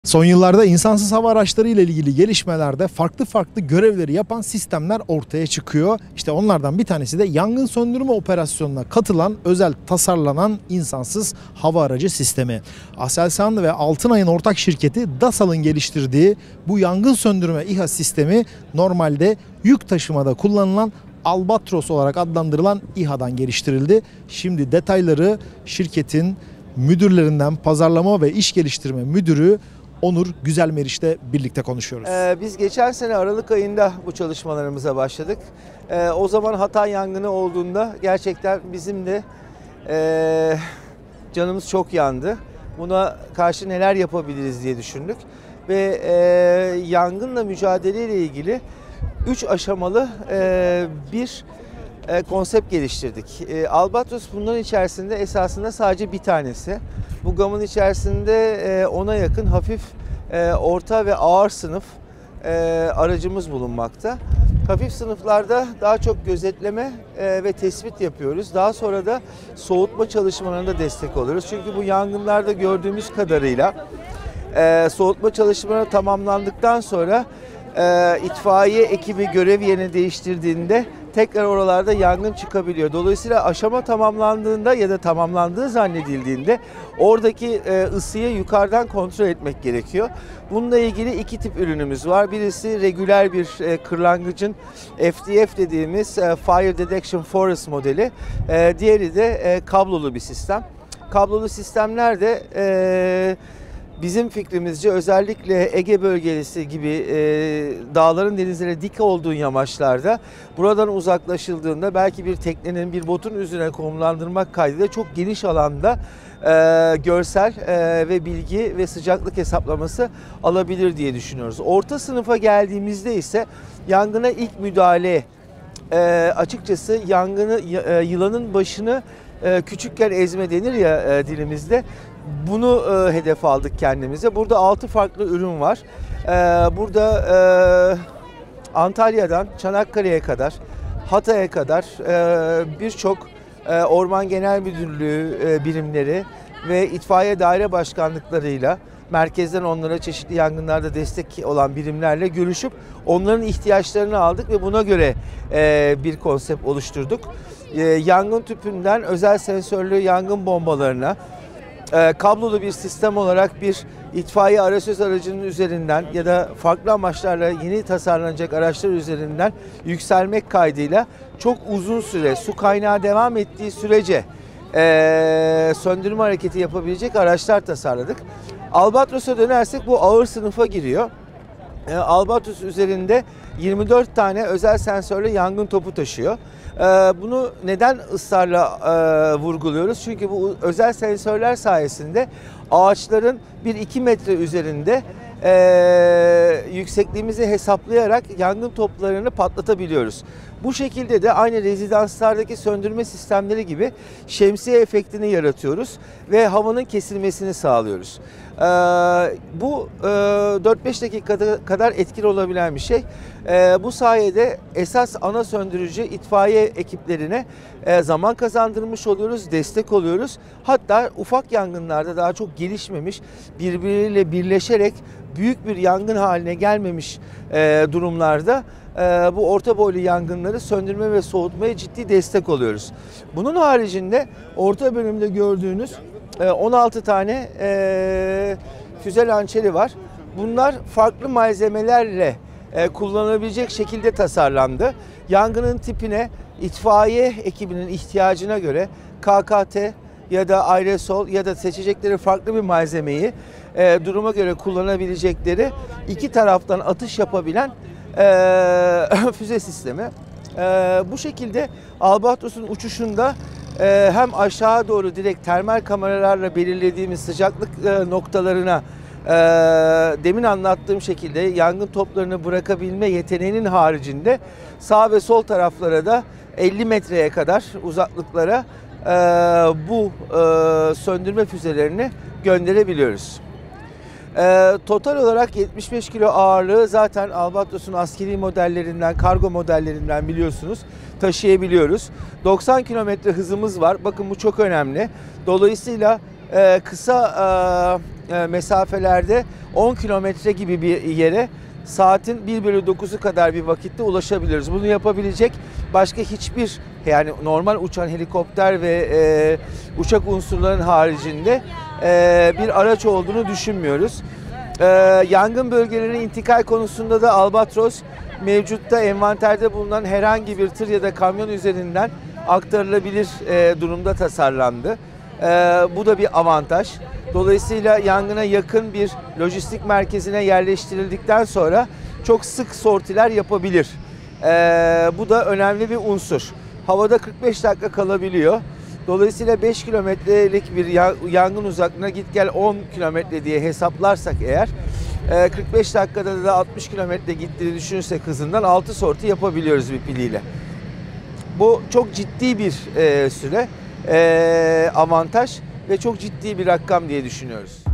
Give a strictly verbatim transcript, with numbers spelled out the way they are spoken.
Son yıllarda insansız hava araçları ile ilgili gelişmelerde farklı farklı görevleri yapan sistemler ortaya çıkıyor. İşte onlardan bir tanesi de yangın söndürme operasyonuna katılan özel tasarlanan insansız hava aracı sistemi. Aselsan ve Altınay'ın ortak şirketi DASAL'ın geliştirdiği bu yangın söndürme İHA sistemi normalde yük taşımada kullanılan Albatros olarak adlandırılan İHA'dan geliştirildi. Şimdi detayları şirketin müdürlerinden pazarlama ve iş geliştirme müdürü Onur Güzelmeriç'le birlikte konuşuyoruz. Ee, biz geçen sene Aralık ayında bu çalışmalarımıza başladık. Ee, o zaman Hatay yangını olduğunda gerçekten bizim de e, canımız çok yandı. Buna karşı neler yapabiliriz diye düşündük. Ve e, yangınla mücadeleyle ilgili üç aşamalı e, bir e, konsept geliştirdik. E, Albatros bunların içerisinde esasında sadece bir tanesi. Bu gamın içerisinde e, ona yakın hafif, e, orta ve ağır sınıf e, aracımız bulunmakta. Hafif sınıflarda daha çok gözetleme e, ve tespit yapıyoruz. Daha sonra da soğutma çalışmalarında destek oluyoruz. Çünkü bu yangınlarda gördüğümüz kadarıyla e, soğutma çalışmaları tamamlandıktan sonra e, itfaiye ekibi görev yerini değiştirdiğinde tekrar oralarda yangın çıkabiliyor. Dolayısıyla aşama tamamlandığında ya da tamamlandığı zannedildiğinde oradaki e, ısıyı yukarıdan kontrol etmek gerekiyor. Bununla ilgili iki tip ürünümüz var. Birisi regüler bir e, kırlangıcın F D F dediğimiz e, Fire Detection Forest modeli. E, diğeri de e, kablolu bir sistem. Kablolu sistemler de e, bizim fikrimizce özellikle Ege bölgesi gibi e, dağların denizlere dik olduğu yamaçlarda buradan uzaklaşıldığında belki bir teknenin bir botun üzerine konumlandırmak kaydıyla çok geniş alanda e, görsel e, ve bilgi ve sıcaklık hesaplaması alabilir diye düşünüyoruz. Orta sınıfa geldiğimizde ise yangına ilk müdahale e, açıkçası yangını e, yılanın başını e, küçükken ezme denir ya e, dilimizde. Bunu e, hedef aldık kendimize. Burada altı farklı ürün var. E, burada e, Antalya'dan Çanakkale'ye kadar, Hatay'a kadar e, birçok e, Orman Genel Müdürlüğü e, birimleri ve itfaiye daire başkanlıklarıyla merkezden onlara çeşitli yangınlarda destek olan birimlerle görüşüp onların ihtiyaçlarını aldık ve buna göre e, bir konsept oluşturduk. E, yangın tüpünden özel sensörlü yangın bombalarına, E, kablolu bir sistem olarak bir itfaiye arasöz aracının üzerinden ya da farklı amaçlarla yeni tasarlanacak araçlar üzerinden yükselmek kaydıyla çok uzun süre su kaynağı devam ettiği sürece e, söndürme hareketi yapabilecek araçlar tasarladık. Albatros'a dönersek bu ağır sınıfa giriyor. E, Albatros üzerinde yirmi dört tane özel sensörlü yangın topu taşıyor. Bunu neden ısrarla vurguluyoruz? Çünkü bu özel sensörler sayesinde ağaçların bir iki metre üzerinde yüksekliğimizi hesaplayarak yangın toplarını patlatabiliyoruz. Bu şekilde de aynı rezidanslardaki söndürme sistemleri gibi şemsiye efektini yaratıyoruz ve havanın kesilmesini sağlıyoruz. Ee, bu e, dört beş dakika kadar etkili olabilen bir şey. Ee, bu sayede esas ana söndürücü itfaiye ekiplerine e, zaman kazandırmış oluyoruz, destek oluyoruz. Hatta ufak yangınlarda daha çok gelişmemiş, birbiriyle birleşerek büyük bir yangın haline gelmemiş e, durumlarda e, bu orta boylu yangınları söndürme ve soğutmaya ciddi destek oluyoruz. Bunun haricinde orta bölümde gördüğünüz e, on altı tane e, füze lançeri var. Bunlar farklı malzemelerle e, kullanılabilecek şekilde tasarlandı. Yangının tipine, itfaiye ekibinin ihtiyacına göre K K T ya da aerosol ya da seçecekleri farklı bir malzemeyi e, duruma göre kullanabilecekleri iki taraftan atış yapabilen e, füze sistemi. E, bu şekilde Albatros'un uçuşunda e, hem aşağı doğru direkt termal kameralarla belirlediğimiz sıcaklık e, noktalarına e, demin anlattığım şekilde yangın toplarını bırakabilme yeteneğinin haricinde sağ ve sol taraflara da elli metreye kadar uzaklıklara e, bu e, söndürme füzelerini gönderebiliyoruz. E, total olarak yetmiş beş kilo ağırlığı zaten Albatros'un askeri modellerinden, kargo modellerinden biliyorsunuz taşıyabiliyoruz. doksan kilometre hızımız var. Bakın bu çok önemli. Dolayısıyla e, kısa e, e, mesafelerde on kilometre gibi bir yere saatin bir bölü dokuzu kadar bir vakitte ulaşabiliriz. Bunu yapabilecek başka hiçbir, yani normal uçan helikopter ve e, uçak unsurların haricinde e, bir araç olduğunu düşünmüyoruz. E, yangın bölgelerine intikal konusunda da Albatros mevcutta envanterde bulunan herhangi bir tır ya da kamyon üzerinden aktarılabilir e, durumda tasarlandı. E, bu da bir avantaj. Dolayısıyla yangına yakın bir lojistik merkezine yerleştirildikten sonra çok sık sortiler yapabilir. Ee, bu da önemli bir unsur. Havada kırk beş dakika kalabiliyor. Dolayısıyla beş kilometrelik bir yangın uzaklığına git gel on kilometre diye hesaplarsak eğer, kırk beş dakikada da altmış kilometre gittiğini düşünürsek hızından altı sorti yapabiliyoruz bir piliyle. Bu çok ciddi bir süre, avantaj ve çok ciddi bir rakam diye düşünüyoruz.